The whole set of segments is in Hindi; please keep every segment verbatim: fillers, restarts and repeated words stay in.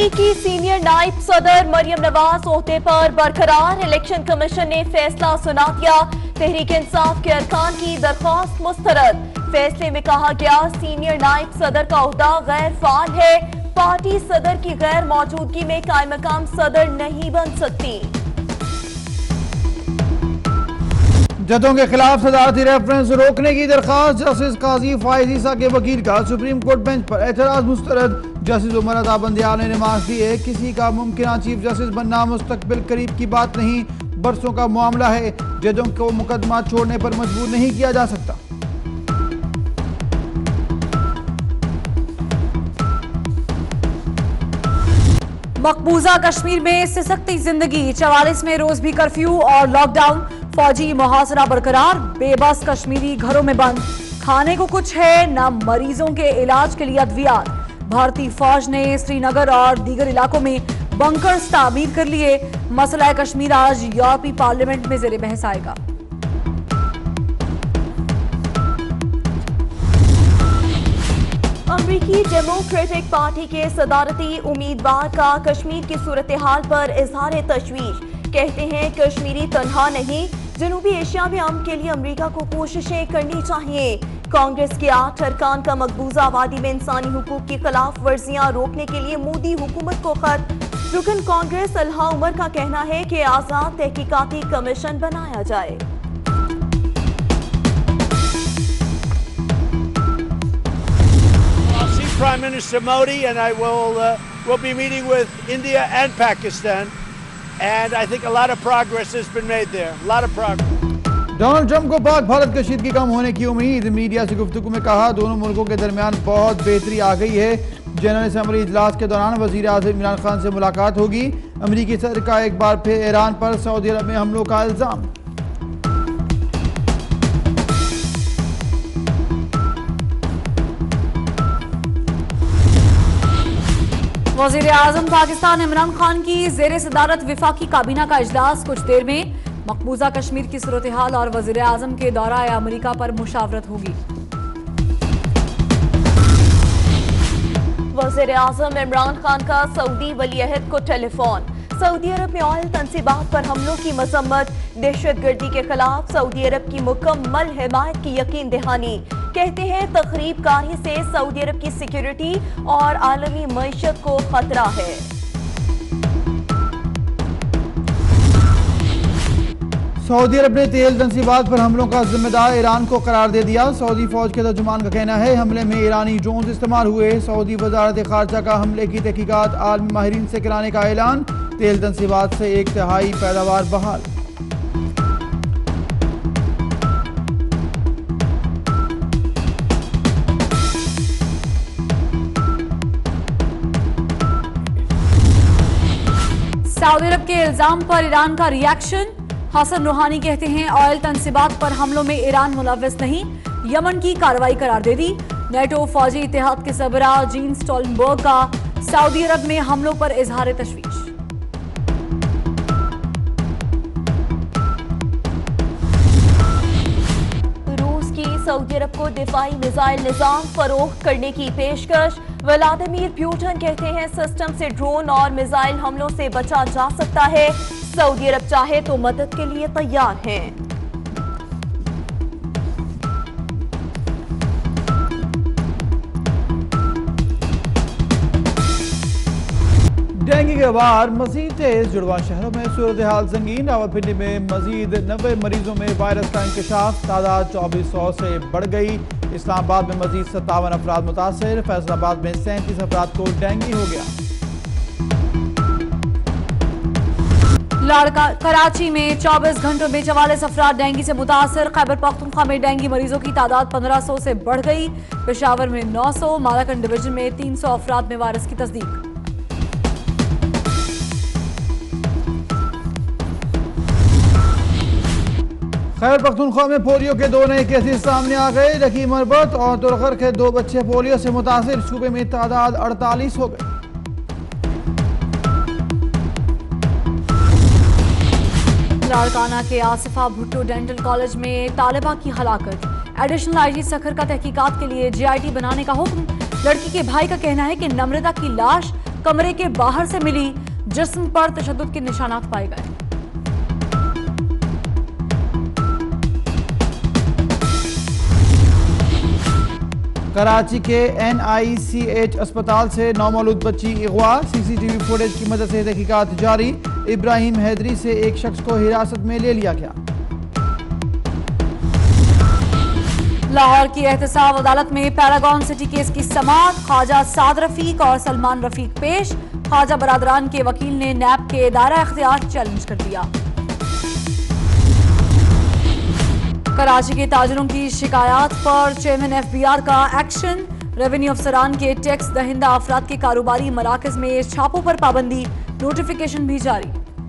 अमरीकी सीनियर नायब सदर मरियम नवाज ओहदे पर बरकरार। इलेक्शन कमीशन ने फैसला सुना दिया। तहरीक इंसाफ के अरकान की दरख्वास्त मुस्तरद। फैसले में कहा गया सीनियर नायब सदर का ओहदा गैर फाल है। पार्टी सदर की गैर मौजूदगी में कायम मकाम सदर नहीं बन सकती। जजों के खिलाफ सदारती रेफरेंस रोकने की दरखास्त। जस्टिस काजी फायजीसा के वकील का सुप्रीम कोर्ट बेंच पर एतराज मुस्तरद। जस्टिस उमर अता बंदियाल ने नमाज दी है। किसी का मुमकिन चीफ जस्टिस बनना मुस्तकबिल करीब की बात नहीं, बरसों का मामला है। जजों को मुकदमा छोड़ने पर मजबूर नहीं किया जा सकता। मकबूजा कश्मीर में सिसकती जिंदगी। चवालीस में रोज भी कर्फ्यू और लॉकडाउन। फौजी मुहासरा बरकरार। बेबस कश्मीरी घरों में बंद। खाने को कुछ है न मरीजों के इलाज के लिए अद्वियात। भारतीय फौज ने श्रीनगर और दीगर इलाकों में बंकर्स तामीर कर लिए। मसला कश्मीर आज यूरोपीय पार्लियामेंट में जेर बहस आएगा। अमरीकी डेमोक्रेटिक पार्टी के सदारती उम्मीदवार का कश्मीर की सूरत हाल पर इजहार तशवीश। कहते हैं कश्मीरी तन्हा नहीं, जनूबी एशिया में अमन के लिए अमरीका को कोशिशें करनी चाहिए। कांग्रेस के आठ अरकान का मकबूजा आबादी में इंसानी हुकूक की खिलाफ वर्जियां रोकने के लिए मोदी हुकूमत को खत। रुकन कांग्रेस अल्हा उमर का कहना है कि आजाद तहकीकाती कमीशन बनाया जाए। Prime Minister Modi and I will uh, will be meeting with India and Pakistan, and I think a lot of progress has been made there. A lot of progress. Donald Trump को पाक भारत कशीदगी कम होने की उम्मीद। मीडिया से गुफ्तगू में कहा दोनों मुल्कों के दरमियान बहुत बेहतरी आ गई है। जनरल असम्बली इजलास के दौरान वजीर आज़म इमरान खान से मुलाकात होगी। अमरीकी सदर का एक बार फिर ईरान पर सऊदी अरब में हमलों का इल्जाम। वज़ीर आज़म पाकिस्तान इमरान खान की ज़ेर सदारत विफाकी काबीना का इजलास कुछ देर में। मकबूजा कश्मीर की सूरत हाल और वज़ीर आज़म के दौरा अमरीका पर मुशावरत होगी। वज़ीर आज़म इमरान खान का सऊदी वलीअहद को टेलीफोन। सऊदी अरब में ऑयल तंसीबात पर हमलों की मजम्मत। दहशतगर्दी के खिलाफ सऊदी अरब की मुकम्मल हिमायत की यकीन दहानी। कहते हैं तकरीब कारी से सऊदी अरब की सिक्योरिटी और आलमी मईशत को खतरा है। सऊदी अरब ने तेल तंसीबात पर हमलों का जिम्मेदार ईरान को करार दे दिया। सऊदी फौज के तर्जुमान का कहना है हमले में ईरानी ड्रोन इस्तेमाल हुए। सऊदी वजारत खारजा का हमले की तहकीकात आलमी माहिरीन से कराने का ऐलान। तेल तंसीबात से एक तिहाई पैदावार बहाल। सऊदी अरब के इल्जाम पर ईरान का रिएक्शन। हसन रूहानी कहते हैं ऑयल तंसीबात पर हमलों में ईरान मुलव्वस नहीं, यमन की कार्रवाई करार दे दी। नेटो फौजी इत्तेहाद के सरबरा जीन स्टोल्टनबर्ग का सऊदी अरब में हमलों पर इजहार तशवीश। रूस की सऊदी अरब को दिफाई मिसाइल निजाम फरोख्त करने की पेशकश। व्लादिमीर पुतिन कहते हैं सिस्टम से ड्रोन और मिसाइल हमलों से बचा जा सकता है। सऊदी अरब चाहे तो मदद के लिए तैयार है। डेंगू के बाद मजीद तेज। जुड़वा शहरों में सूरत हाल संगीन। रावलपिंडी में मजीद नब्बे मरीजों में वायरस का इंकशाफ। तादाद चौबीस सौ से बढ़ गई। इस्लामाबाद में मजीद सत्तावन अफराद मुतासर। फैसलाबाद में सैंतीस अफराद को डेंगू हो गया। लाड़का कराची में चौबीस घंटों में चवालीस अफराद डेंगू से मुतासर। खैबर पख्तूनख्वा में डेंगू मरीजों की तादाद पंद्रह सौ से बढ़ गई। पेशावर में नौ सौ। मालाकंड डिवीजन में तीन सौ अफराद में वायरस की तस्दीक। खैबर पख्तूनख्वा में पोलियो के दो नए केसेस सामने आ गए। रकीम अरबत और तुरखर के दो बच्चे पोलियो से मुतासिर। सूबे में तादाद अड़तालीस हो गई। लाड़काना के आसिफा भुट्टो डेंटल कॉलेज में तालिबा की हलाकत। एडिशनल आईजी सखर का तहकीकात के लिए जे आई टी बनाने का हुक्म। लड़की के भाई का कहना है कि नम्रता की लाश कमरे के बाहर से मिली। जिस्म पर तशद्दुद के निशानात पाए गए। कराची के एन आई सी एच अस्पताल से नौमौलूद बच्ची अगवा। सीसीटीवी फुटेज की मदद से तहकीकात जारी। इब्राहिम हैदरी से एक शख्स को हिरासत में ले लिया गया। लाहौर की एहतसाब अदालत में पैरागॉन सिटी केस की समाअत। ख्वाजा साद रफीक और सलमान रफीक पेश। ख्वाजा बरादरान के वकील ने नैब के दायरा इख्तियार चैलेंज कर दिया। कराची के ताजरों की शिकायत पर चेयरमैन एफ बी आर का एक्शन। रेवेन्यू अफसरान के टैक्स दहिंदा अफराद के कारोबारी मराकज में छापों पर पाबंदी। नोटिफिकेशन भी जारी।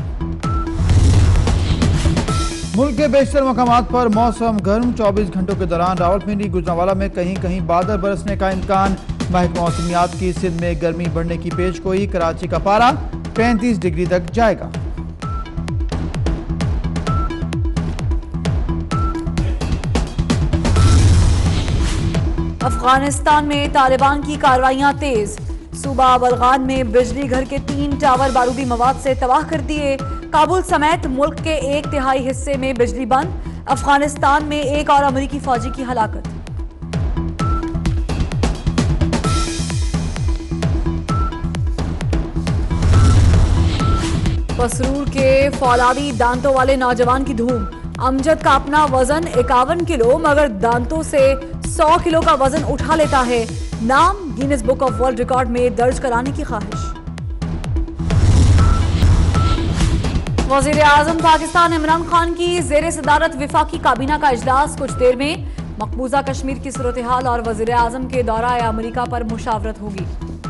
मुल्क के बेशतर मकामात पर मौसम गर्म। चौबीस घंटों के दौरान रावलपिंडी गुजरांवाला में कहीं कहीं बादल बरसने का इम्कान। महकमा मौसमियात की सिंध में गर्मी बढ़ने की पेशगोई। कराची का पारा पैंतीस डिग्री तक जाएगा। अफगानिस्तान में तालिबान की कार्रवाइयां तेज। सूबा बलगान में बिजली घर के तीन टावर बारूदी मवाद से तबाह कर दिए। काबुल समेत मुल्क के एक तिहाई हिस्से में बिजली बंद। अफगानिस्तान में एक और अमरीकी फौजी की हलाकत। पसरूर के फौलादी दांतों वाले नौजवान की धूम। अमजद का अपना वजन इक्यावन किलो मगर दांतों से सौ किलो का वजन उठा लेता है। नाम Guinness Book of World Record में दर्ज कराने की ख्वाहिश। वजीर आजम पाकिस्तान इमरान खान की जेर सदारत विफाकी काबीना का इजलास कुछ देर में। मकबूजा कश्मीर की सूरत हाल और वजीर आजम के दौरा अमरीका पर मुशावरत होगी।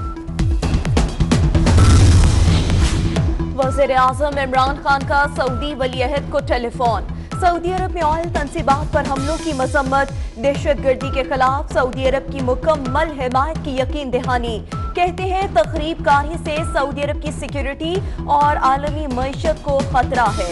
वजीर आजम इमरान खान का सऊदी वलीअहद को टेलीफोन। सऊदी अरब में ऑयल तंसीबात पर हमलों की मजम्मत। दहशतगर्दी के खिलाफ सऊदी अरब की मुकम्मल हिमायत की यकीन दहानी। कहते हैं तकरीब कारी से सऊदी अरब की सिक्योरिटी और आलमी मईशत को खतरा है।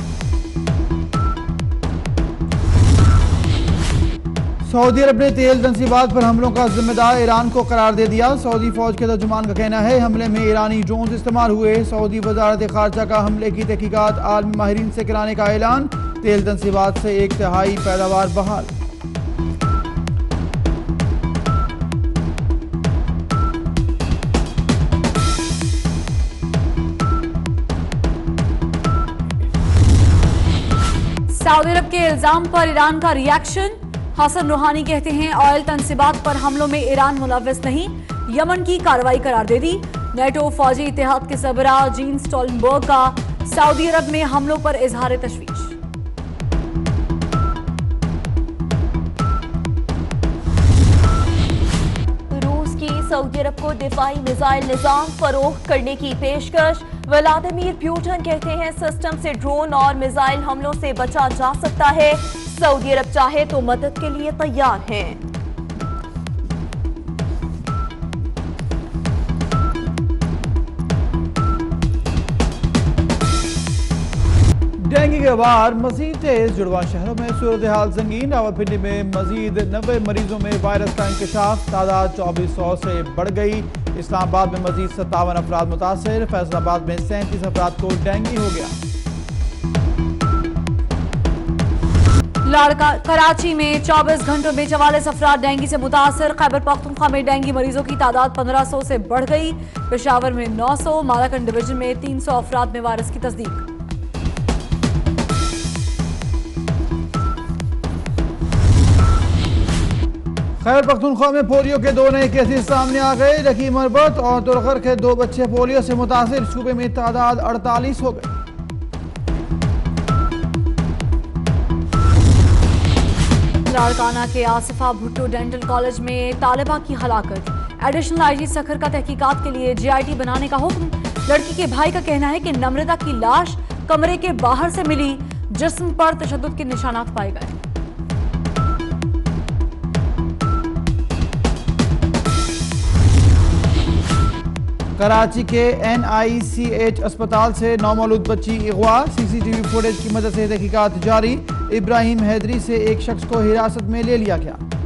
सऊदी अरब ने तेल तंसीबात पर हमलों का जिम्मेदार ईरान को करार दे दिया। सऊदी फौज के तर्जुमान का कहना है हमले में ईरानी ड्रोन इस्तेमाल हुए। सऊदी वजारत खारजा का हमले की तहकीकात आलमी माहिरीन से कराने का ऐलान। तेल तंसीबात से एक तिहाई पैदावार बहाल। सऊदी अरब के इल्जाम पर ईरान का रिएक्शन। हसन रूहानी कहते हैं ऑयल तंसीबात पर हमलों में ईरान मुलव्वस नहीं। यमन की कार्रवाई करार दे दी। नेटो फौजी इत्तेहाद के सरबरा जीन स्टोल्टनबर्ग का सऊदी अरब में हमलों पर इजहार तशवीश। रूस की सऊदी अरब को दिफाई मिसाइल निजाम फरोख्त करने की पेशकश। व्लादिमीर पुतिन कहते हैं सिस्टम से ड्रोन और मिसाइल हमलों से बचा जा सकता है। सऊदी अरब चाहे तो मदद के लिए तैयार है। डेंगू के बाद मजीद तेज। जुड़वा शहरों में सूरत हाल संगीन। रावलपिंडी में मजीद नब्बे मरीजों में वायरस का इंकशाफ। तादाद चौबीस सौ से बढ़ गई। इस्लामाबाद में मजीद सत्तावन अफराद मुतासर। फैसलाबाद में सैंतीस अफराद को डेंगू हो गया। लाड़का कराची में चौबीस घंटों में चवालीस अफराद डेंगू से मुतासर। खैबर पख्तूनख्वा में डेंगू मरीजों की तादाद पंद्रह सौ से बढ़ गई। पेशावर में नौ सौ। मालाकंड डिवीजन में तीन सौ अफराद में वायरस की तस्दीक। खैबर पख्तूनख्वा में पोलियो के दो नए केसेस सामने आ गए। रकी मरबत और तुरखर के दो बच्चे पोलियो से मुतासिर। सूबे में तादाद अड़तालीस हो गई। लाड़काना के आसिफा भुट्टो डेंटल कॉलेज में तालिबा की हलाकत। एडिशनल आईजी सखर का तहकीकात के लिए जीआईटी बनाने का हुक्म। लड़की के भाई का कहना है कि नम्रता की लाश कमरे के बाहर से मिली। जिस्म पर तशद्दुद के निशानात पाए गए। कराची के एन आई सी एच अस्पताल से नौमौलूद बच्ची अगवा। सीसीटीवी फुटेज की मदद से तहकीकात जारी। इब्राहिम हैदरी से एक शख्स को हिरासत में ले लिया गया।